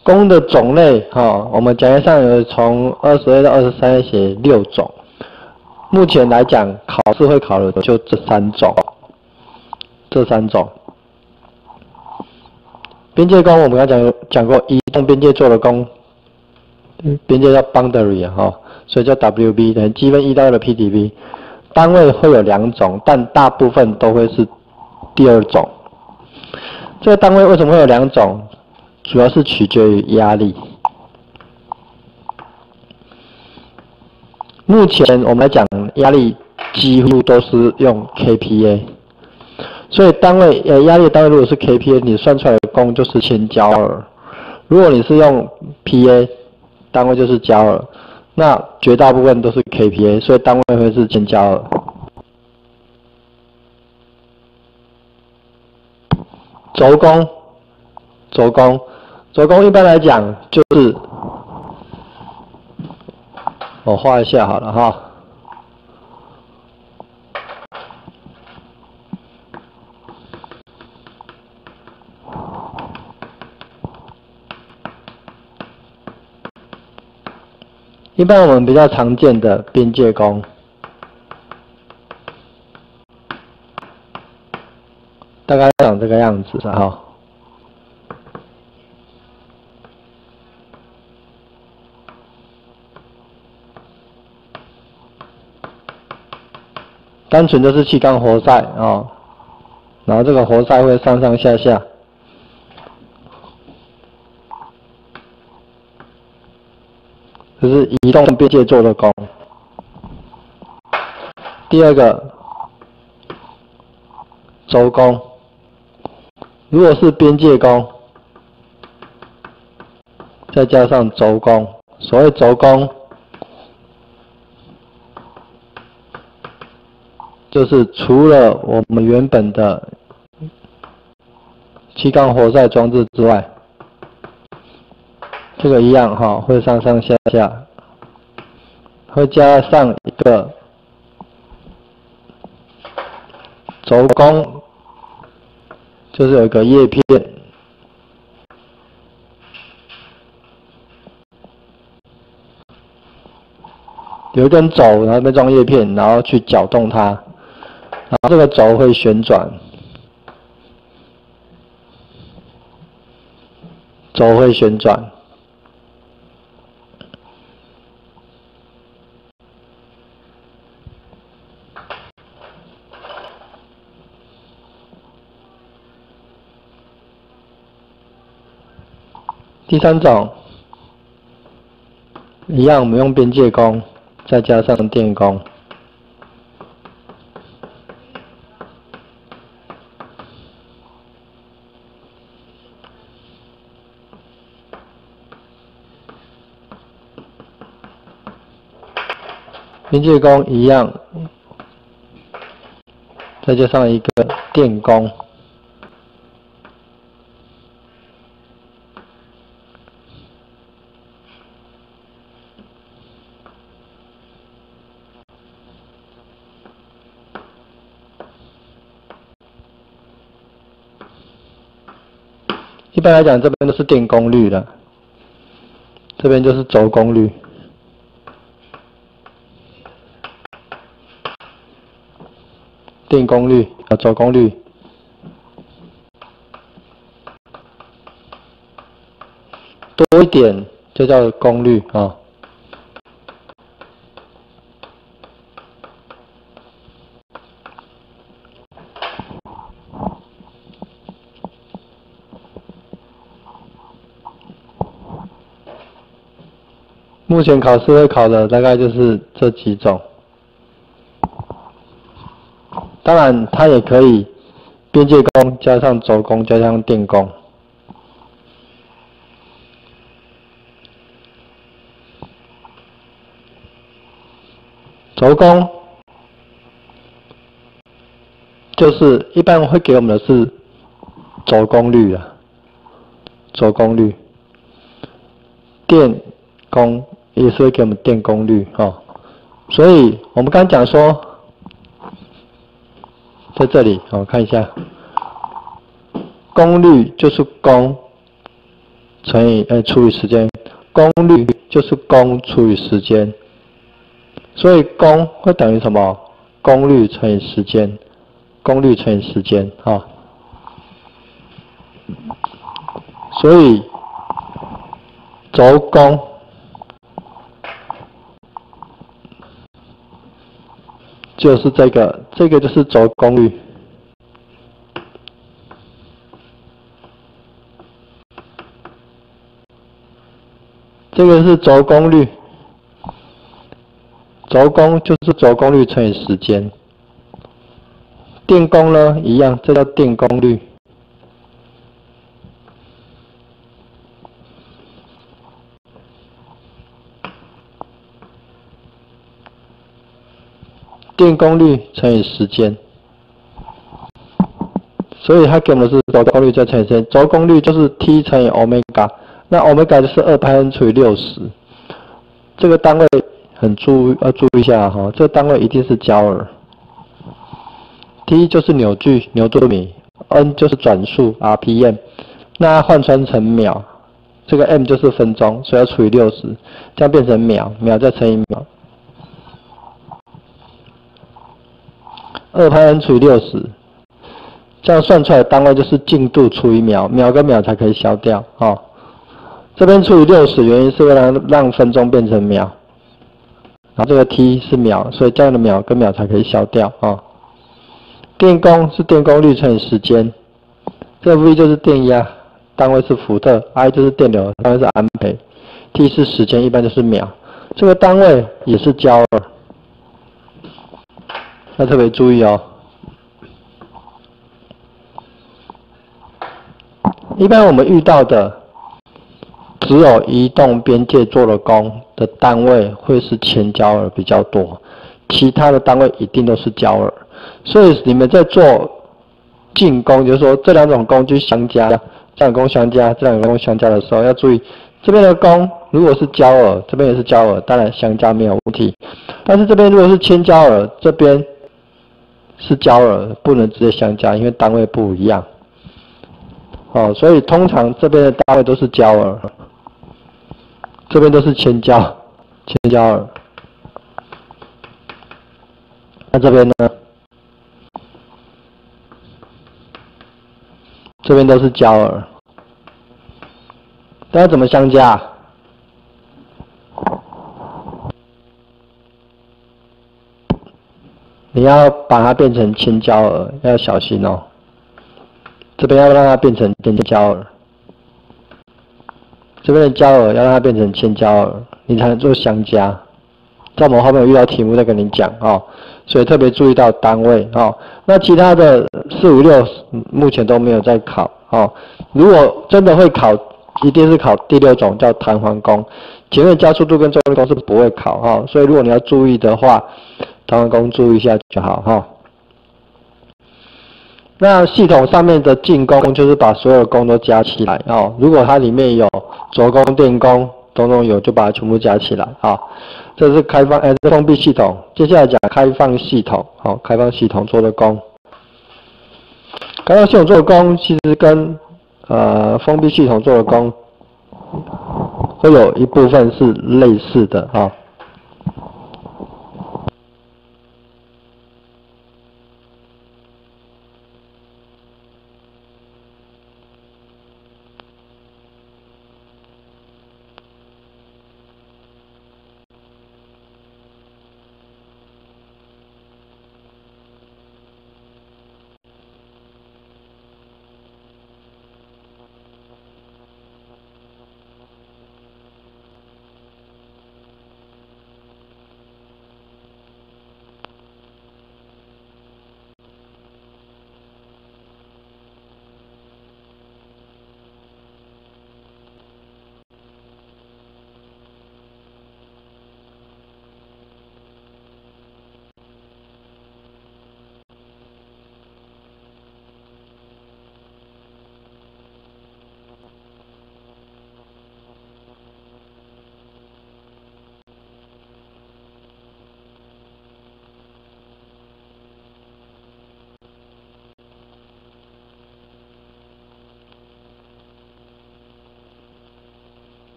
功的种类我们讲义上有从22到23写6种，目前来讲考试会考的就这3种，边界功我们刚才讲过，移动边界做的功，边界叫 boundary 所以叫 WB 等于积分1到2的 PdV， 单位会有2种，但大部分都会是第2种。这个单位为什么会有2种？主要是取决于压力。目前我们来讲压力几乎都是用 kPa， 所以单位压力的单位如果是 kPa， 你算出来的功就是千焦耳。如果你是用 Pa， 单位就是焦耳，那绝大部分都是 kPa， 所以单位会是千焦耳。轴功一般来讲就是我画一下好了一般我们比较常见的边界功，大概长这个样子单纯就是气缸活塞然后这个活塞会上上下下，这是移动边界做的功。第2个轴功，如果是边界功，再加上轴功，所谓轴功就是除了我们原本的气缸活塞装置之外，这个一样会上上下下，会加上一个轴功，就是有一个叶片，有一根轴，然后被装叶片，然后去搅动它，然后这个轴会旋转，第3种，一样我们用边界功，再加上电功。边界功一样，再加上一个电功。一般来讲，这边都是电功率的，这边就是轴功率。电功率轴功率，多一点就叫功率目前考试会考的大概就是这几种，当然它也可以边界功加上轴功加上电功。轴功就是一般会给我们的是轴功率电功也是会给我们电功率所以我们刚刚讲说，在这里看一下，功率就是功除以时间，功率就是功除以时间，所以功会等于什么？功率乘以时间，功率乘以时间，所以轴功就是这个就是轴功率。这个是轴功率，轴功就是轴功率乘以时间。电功呢，一样，这叫电功率。电功率乘以时间，所以它给我们的是轴功率再乘以时间。轴功率就是 T 乘以欧米伽，那欧米伽就是2πn除以60。这个单位要注意一下哈，这个单位一定是焦耳。T 就是扭矩，牛顿米 ，N 就是转速 ，RPM， 那换算成秒，这个 M 就是分钟，所以要除以60，这样变成秒，秒再乘以秒。2πn除以60，这样算出来的单位就是进度除以秒，秒跟秒才可以消掉这边除以60，原因是为了让分钟变成秒，然后这个 T 是秒，所以这样的秒跟秒才可以消掉电功是电功率乘以时间，这个 V 就是电压，单位是伏特 ，I 就是电流，单位是安培 ，T 是时间，一般就是秒，这个单位也是焦耳，要特别注意一般我们遇到的只有移动边界做的功的单位会是前焦耳比较多，其他的单位一定都是焦耳。所以你们在做进攻，就是说这两种工具相加，这两个工相加，这两个工相加的时候，要注意这边的功如果是焦耳，这边也是焦耳，当然相加没有问题。但是这边如果是牵焦耳，这边是焦耳，不能直接相加，因为单位不一样。所以通常这边的单位都是焦耳，这边都是牵焦耳。那这边呢？这边都是焦耳。大家怎么相加？你要把它变成牵焦耳，要小心这边要让它变成牵焦耳，这边的焦耳要让它变成牵焦耳，你才能做相加。在我们后面有遇到题目再跟你讲所以特别注意到单位那其他的4、5、6目前都没有在考如果真的会考，一定是考第6种叫弹簧弓，前面加速度跟重力弓是不会考所以如果你要注意的话，弹簧弓注意一下就好那系统上面的进攻就是把所有的弓都加起来如果它里面有轴弓、电弓，种有就把它全部加起来这是开放这封闭系统。接下来讲开放系统开放系统做的弓。开放系统做的弓其实跟封闭系统做的弓会有一部分是类似的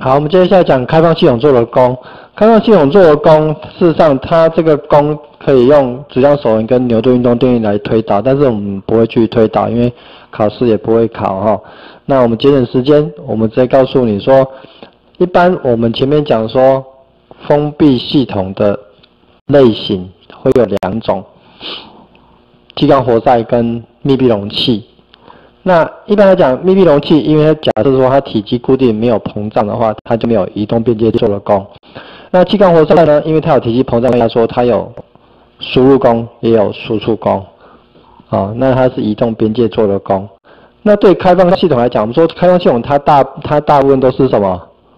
好，我们接下来讲开放系统做的功。开放系统做的功，事实上它这个功可以用质量守恒跟牛顿运动定律来推导，但是我们不会去推导，因为考试也不会考哈。那我们节省时间，我们直接告诉你说，一般我们前面讲说，封闭系统的类型会有2种，气缸活塞跟密闭容器。那一般来讲，密闭容器，因为假设说它体积固定没有膨胀的话，它就没有移动边界做的功。那气缸活塞呢，因为它有体积膨胀，来说它有输入功也有输出功，那它是移动边界做的功。那对开放系统来讲，我们说开放系统它大部分都是什么？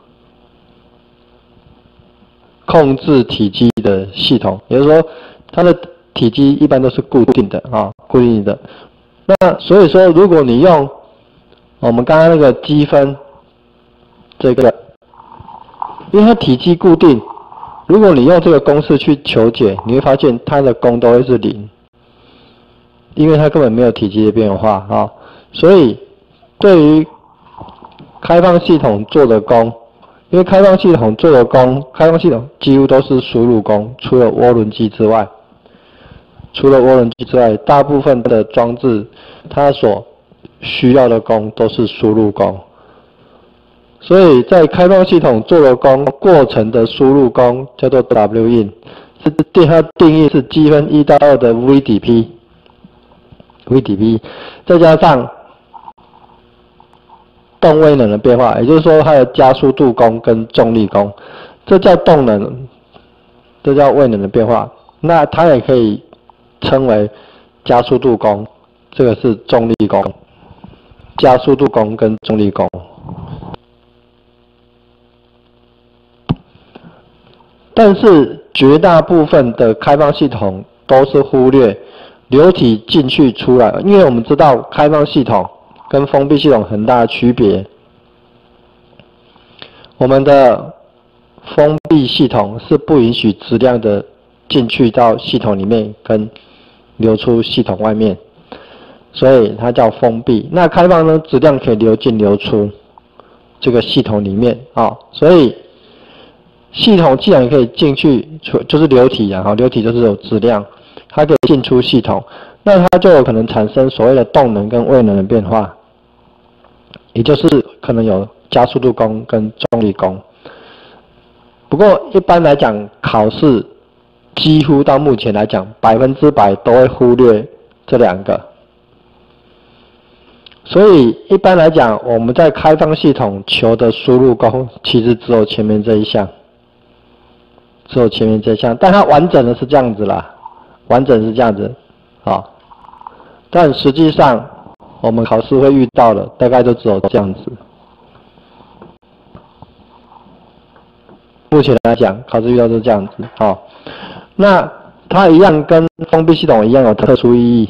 控制体积的系统，也就是说它的体积一般都是固定的固定的。那所以说，如果你用我们刚刚那个积分这个，因为它体积固定，如果你用这个公式去求解，你会发现它的功都会是0，因为它根本没有体积的变化所以对于开放系统做的功，因为开放系统做的功，开放系统几乎都是输入功，除了涡轮机之外。大部分的装置它所需要的功都是输入功，所以在开放系统做的功过程的输入功叫做 Win， 它定义是积分1到2的 VdP， 再加上动位能的变化，也就是说它的加速度功跟重力功，这叫动能，这叫位能的变化。那它也可以称为加速度功，这个是重力功，加速度功跟重力功。但是绝大部分的开放系统都是忽略流体进去出来，因为我们知道开放系统跟封闭系统很大的区别。我们的封闭系统是不允许质量的进去到系统里面跟流出系统外面，所以它叫封闭。那开放呢，质量可以流进流出这个系统里面所以系统既然可以进去，就是流体流体就是有质量，它可以进出系统，那它就有可能产生所谓的动能跟位能的变化，也就是可能有加速度功跟重力功。不过一般来讲，考试几乎到目前来讲，100%都会忽略这2个。所以一般来讲，我们在开放系统求的输入功，其实只有前面这一项，但它完整的是这样子啦，但实际上我们考试会遇到的，大概就只有这样子。目前来讲，考试遇到就是这样子那它一样跟封闭系统一样有特殊意义。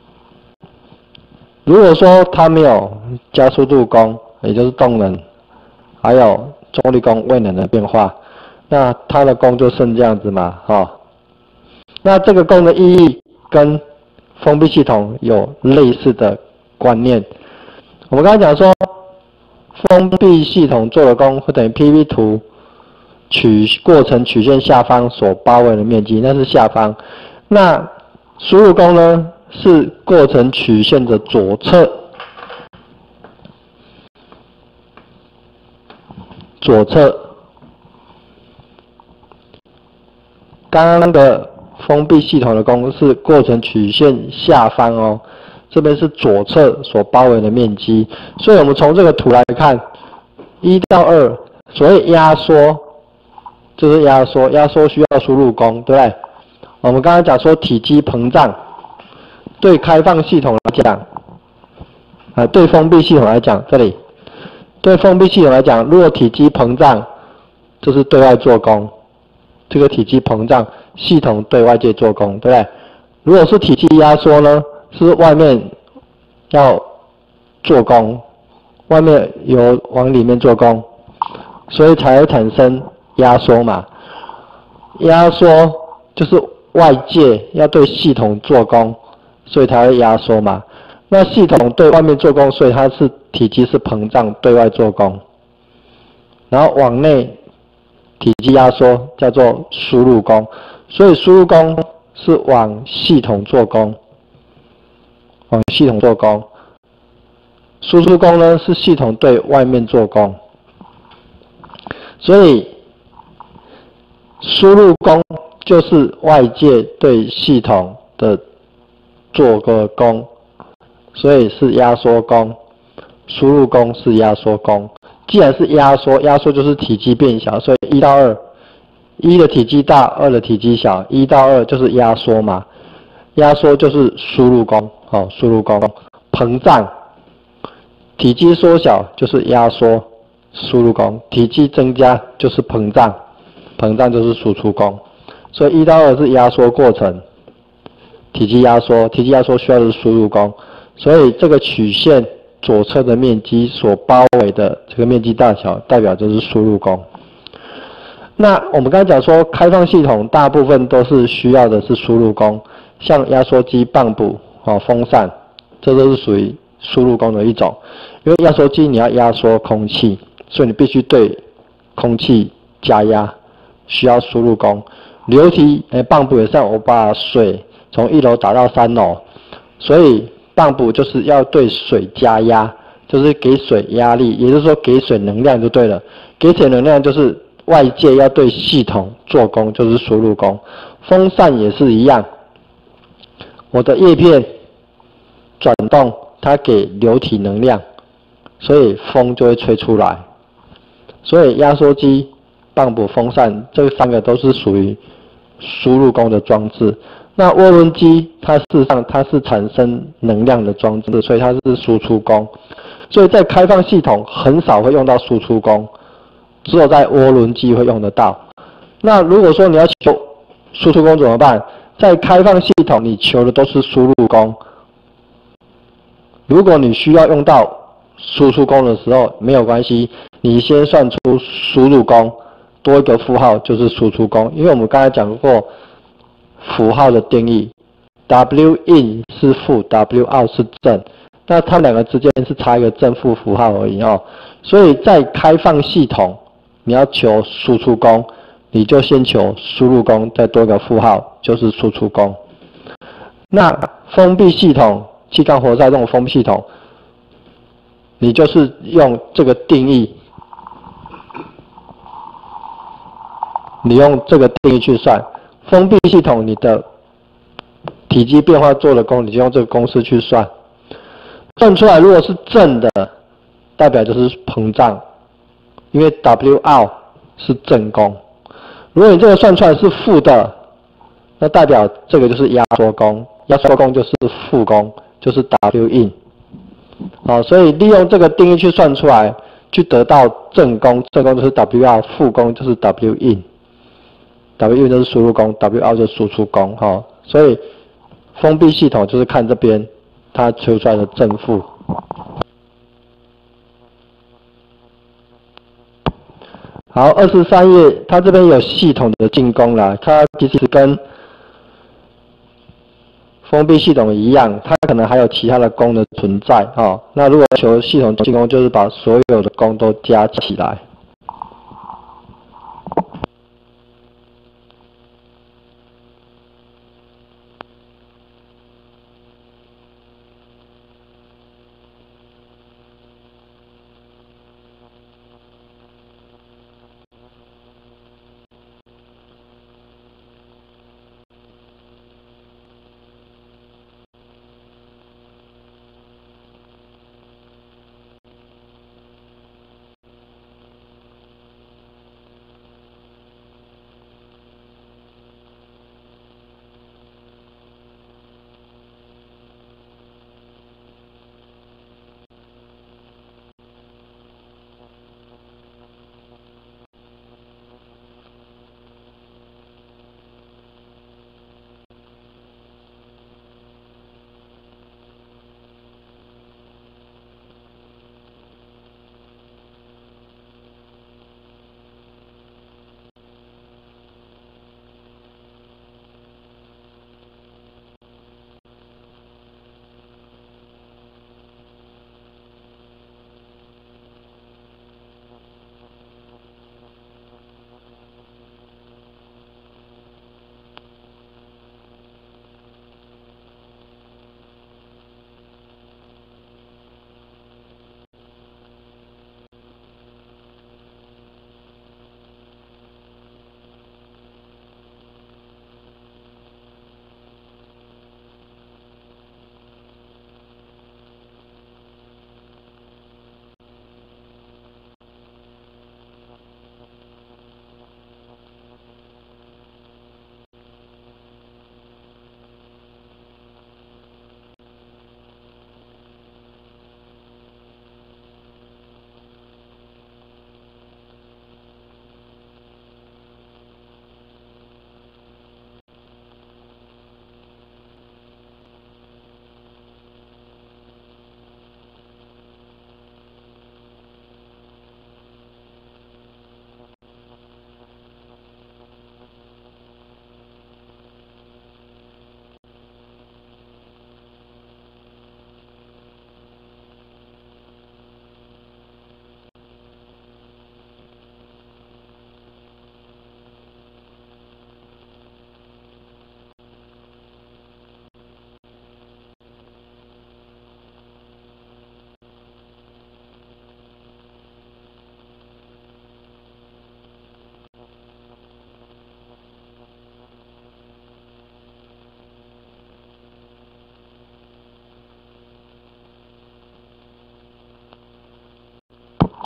如果说它没有加速度功，也就是动能，还有重力功、位能的变化，那它的功就剩这样子嘛那这个功的意义跟封闭系统有类似的观念。我们刚才讲说，封闭系统做的功会等于 PV 图过程曲线下方所包围的面积，那是下方。那输入功呢，是过程曲线的左侧。刚刚的封闭系统的功是过程曲线下方这边是左侧所包围的面积。所以我们从这个图来看，1到2，所谓压缩。就是压缩需要输入功，对不对？我们刚才讲说体积膨胀，对开放系统来讲，对封闭系统来讲，这里，对封闭系统来讲，如果体积膨胀，就是对外做功，这个体积膨胀，系统对外界做功，对不对？如果是体积压缩呢，是外面要做功，外面有往里面做功，所以才会产生压缩嘛，压缩就是外界要对系统做功，所以才会压缩嘛。那系统对外面做功，所以它是体积是膨胀，对外做功。 然后往内体积压缩叫做输入功，所以输入功是往系统做功，往系统做功。输出功呢是系统对外面做功，所以输入功就是外界对系统的做个功，所以是压缩功。输入功是压缩功。既然是压缩，压缩就是体积变小，所以1到2， 1的体积大，2的体积小，1到2就是压缩嘛。压缩就是输入功，输入功。膨胀，体积缩小就是压缩，输入功；体积增加就是膨胀，膨胀就是输出功。所以1到2是压缩过程，体积压缩，体积压缩需要的是输入功。所以这个曲线左侧的面积所包围的这个面积大小，代表就是输入功。那我们刚才讲说，开放系统大部分都是需要的是输入功，像压缩机、泵浦、风扇，这都是属于输入功的一种。因为压缩机你要压缩空气，所以你必须对空气加压，需要输入功。流体泵浦也是，我把水从1楼打到3楼，所以泵浦就是要对水加压，就是给水压力，也就是说给水能量就对了。给水能量就是外界要对系统做功，就是输入功。风扇也是一样，我的叶片转动，它给流体能量，所以风就会吹出来。所以压缩机、泵浦、风扇这3个都是属于输入功的装置。那涡轮机它事实上它是产生能量的装置，所以它是输出功。所以在开放系统很少会用到输出功，只有在涡轮机会用得到。那如果说你要求输出功怎么办？在开放系统你求的都是输入功。如果你需要用到输出功的时候，没有关系，你先算出输入功，多一个负号就是输出功。因为我们刚才讲过符号的定义 ，W in 是负 ，W out 是正，那它们两个之间是差一个正负符号而已哦。所以在开放系统，你要求输出功，你就先求输入功，再多一个负号就是输出功。那封闭系统，气缸活塞这种封闭系统，你就是用这个定义，你用这个定义去算。封闭系统你的体积变化做的功，你就用这个公式去算。算出来如果是正的，代表就是膨胀，因为 W out 是正功。如果你这个算出来是负的，那代表这个就是压缩功，压缩功就是负功，就是 W in。所以利用这个定义去算出来，去得到正功，正功就是 W out， 负功就是 W in。W in 就是输入功 ，W out 就是输出功，所以封闭系统就是看这边它求出来的正负。好，23页，它这边有系统的进攻啦，它其实跟封闭系统一样，它可能还有其他的功的存在那如果求系统进攻，就是把所有的功都加起来。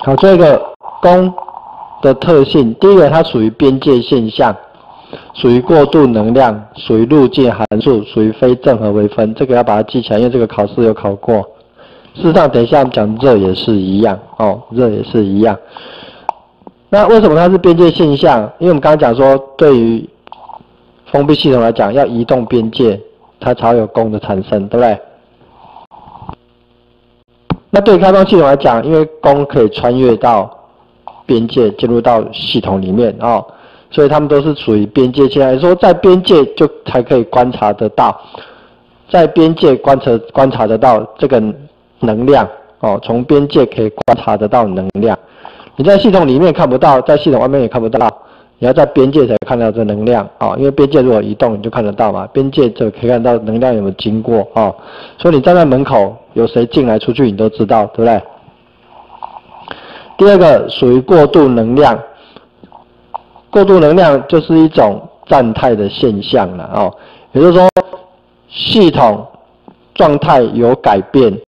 好，这个功的特性，第一个它属于边界现象，属于过渡能量，属于路径函数，属于非正和微分，这个要把它记起来，因为这个考试有考过。事实上，等一下我们讲热也是一样哦，热也是一样。那为什么它是边界现象？因为我们刚刚讲说，对于封闭系统来讲，要移动边界，它才会有功的产生，对不对？那对于开放系统来讲，因为功可以穿越到边界，进入到系统里面哦，所以它们都是属于边界现象。说在边界就才可以观察得到，在边界观察得到这个能量哦，从边界可以观察得到能量。你在系统里面看不到，在系统外面也看不到，你要在边界才看到这能量啊、因为边界如果移动，你就看得到嘛，边界就可以看到能量有没有经过啊、所以你站在门口，有谁进来出去，你都知道，对不对？第二个属于过渡能量，过渡能量就是一种站态的现象了哦，也就是说，系统状态有改变，